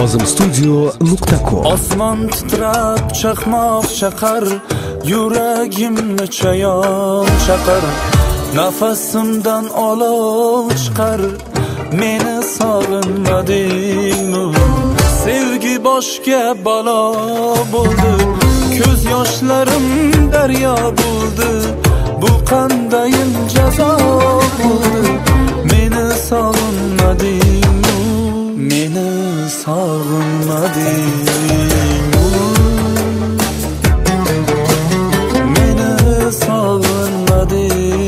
kozimstudio.com. Osmon titrab chaqmoq chaqar, yuragimni chayon chaqar, nafasimdan olov chiqar, meni sog'inmadingmi? Sevgi boshga balo bo'ldi, ko'z yoshlarim daryo bo'ldi, bu qandayin jazo bo'ldi? Meni sog'inmadingmi? Meni sog'inmadingmi? Meni sog'inmadingmi?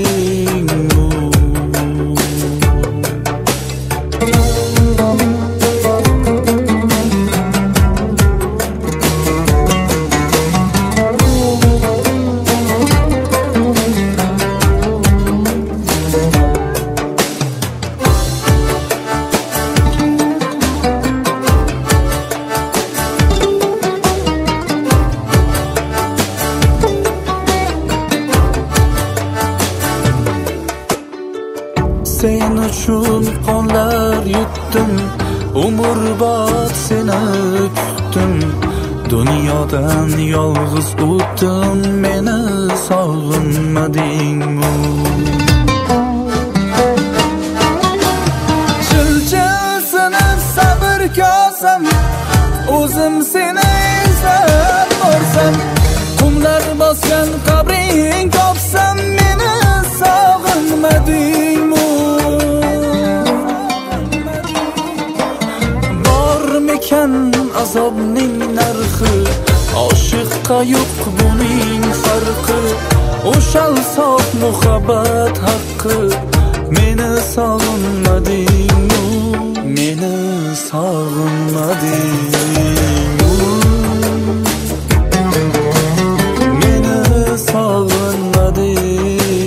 Sen uchun qonlar yutdim, umrbod seni kutdim, dunyodan yolg'iz o'tdim, meni sog'inmadingmi? Chilchasini sabr kosam, o'zim seni izlab borsam, qumlar bosgan qabring topsam, meni sog'inmadingmi? Azobning narxi, oshiqqa yo'q buning farqi, o'shal sof muhabbat haqqi, meni sog'inmadingmi? Meni sog'inmadingmi? Meni sog'inmadingmi?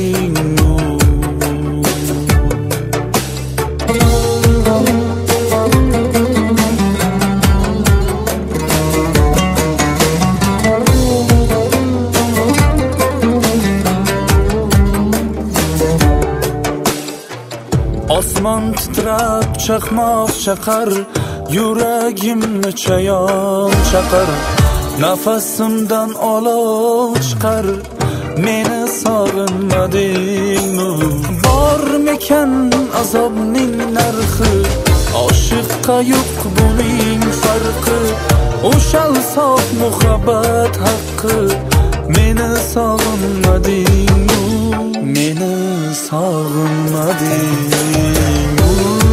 Osmon titrab chaqmoq chaqar, yuragimni chayon chaqar, nafasimdan olov chiqar, meni sog'inmadingmi? Bormikan azobning narxi, oshiqqa yo'q buning farqi, o'shal sof muhabbat haqqi, meni sog'inmadingmi? Meni sog'inmadingmi?